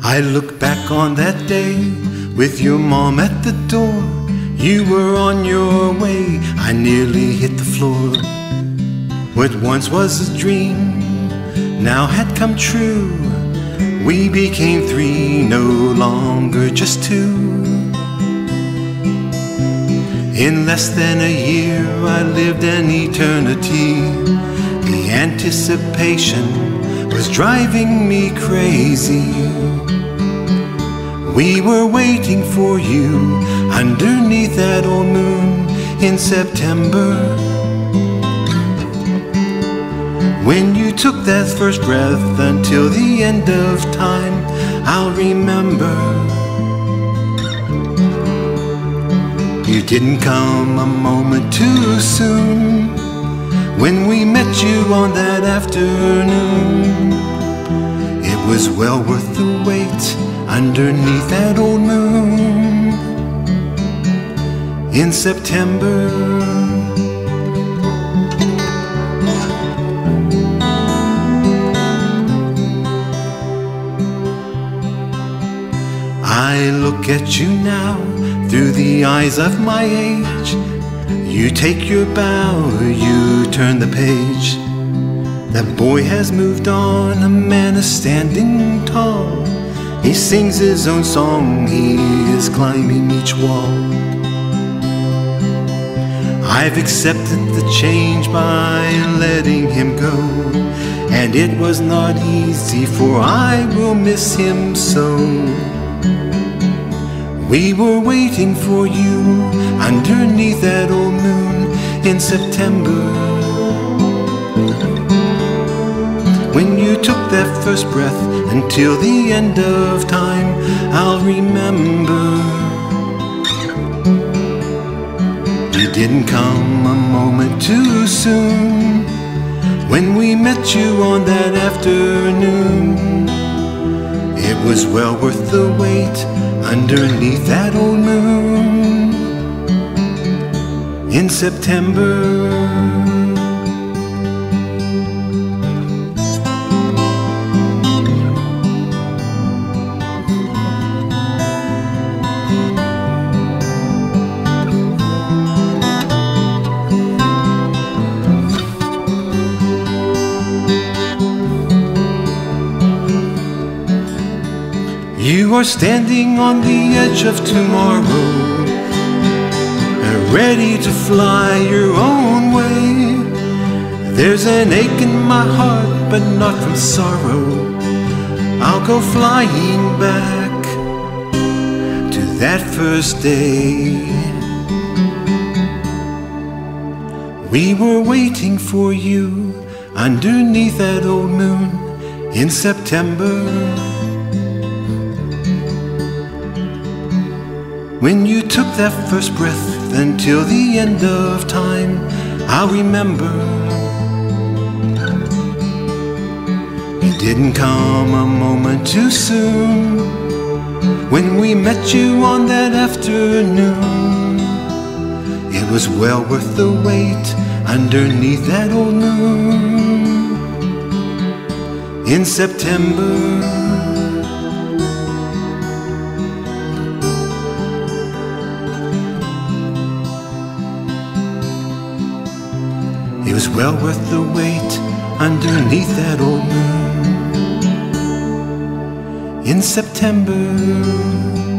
I look back on that day with your mom at the door. You were on your way, I nearly hit the floor. What once was a dream now had come true. We became three, no longer just two. In less than a year I lived an eternity. The anticipation was driving me crazy. We were waiting for you underneath that old moon in September. When you took that first breath until the end of time, I'll remember. You didn't come a moment too soon. When we met you on that afternoon, it was well worth the wait underneath that old moon in September. I look at you now through the eyes of my age. You take your bow, you turn the page. That boy has moved on, a man is standing tall. He sings his own song, he is climbing each wall. I've accepted the change by letting him go, and it was not easy, for I will miss him so. We were waiting for you underneath that old moon in September. When you took that first breath until the end of time, I'll remember. You didn't come a moment too soon. When we met you on that afternoon, it was well worth the wait underneath that old moon in September. You are standing on the edge of tomorrow, ready to fly your own way. There's an ache in my heart, but not from sorrow. I'll go flying back to that first day. We were waiting for you underneath that old moon in September. When you took that first breath until the end of time, I'll remember. You didn't come a moment too soon. When we met you on that afternoon, it was well worth the wait underneath that old moon in September. It was well worth the wait underneath that old moon in September.